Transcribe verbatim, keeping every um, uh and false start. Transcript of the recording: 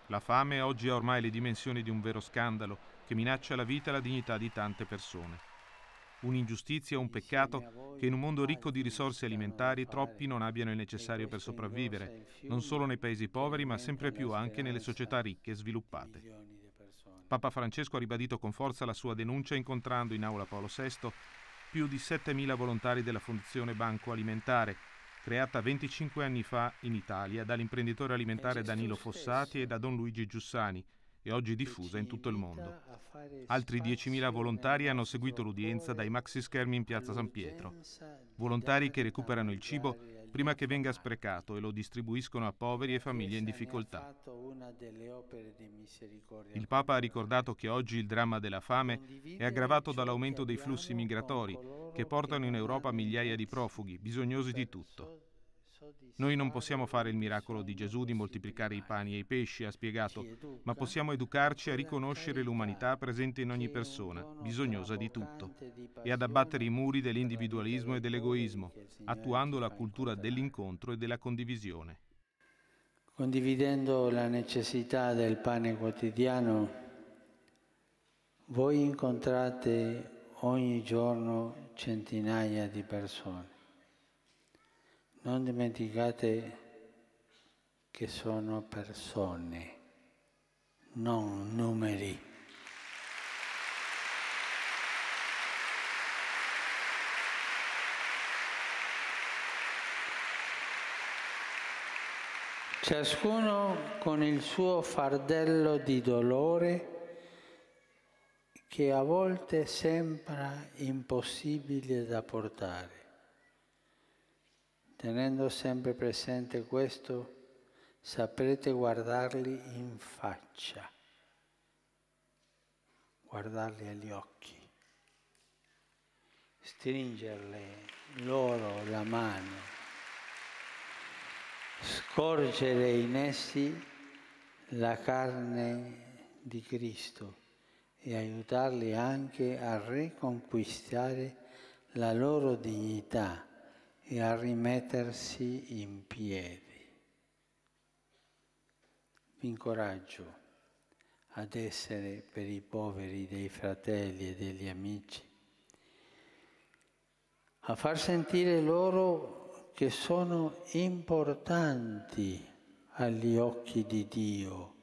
La fame oggi ha ormai le dimensioni di un vero scandalo che minaccia la vita e la dignità di tante persone. Un'ingiustizia e un peccato che in un mondo ricco di risorse alimentari troppi non abbiano il necessario per sopravvivere, non solo nei paesi poveri ma sempre più anche nelle società ricche e sviluppate. Papa Francesco ha ribadito con forza la sua denuncia incontrando in aula Paolo sesto più di settemila volontari della Fondazione Banco Alimentare, creata venticinque anni fa in Italia dall'imprenditore alimentare Danilo Fossati e da Don Luigi Giussani e oggi diffusa in tutto il mondo. Altri diecimila volontari hanno seguito l'udienza dai maxi schermi in piazza San Pietro. Volontari che recuperano il cibo prima che venga sprecato e lo distribuiscono a poveri e famiglie in difficoltà. Il Papa ha ricordato che oggi il dramma della fame è aggravato dall'aumento dei flussi migratori che portano in Europa migliaia di profughi, bisognosi di tutto. Noi non possiamo fare il miracolo di Gesù di moltiplicare i pani e i pesci, ha spiegato, ma possiamo educarci a riconoscere l'umanità presente in ogni persona, bisognosa di tutto, e ad abbattere i muri dell'individualismo e dell'egoismo, attuando la cultura dell'incontro e della condivisione. Condividendo la necessità del pane quotidiano, voi incontrate ogni giorno centinaia di persone. Non dimenticate che sono persone, non numeri. Ciascuno con il suo fardello di dolore che a volte sembra impossibile da portare. Tenendo sempre presente questo, saprete guardarli in faccia, guardarli agli occhi, stringerle loro la mano, scorgere in essi la carne di Cristo e aiutarli anche a riconquistare la loro dignità e a rimettersi in piedi. Vi incoraggio ad essere per i poveri dei fratelli e degli amici, a far sentire loro che sono importanti agli occhi di Dio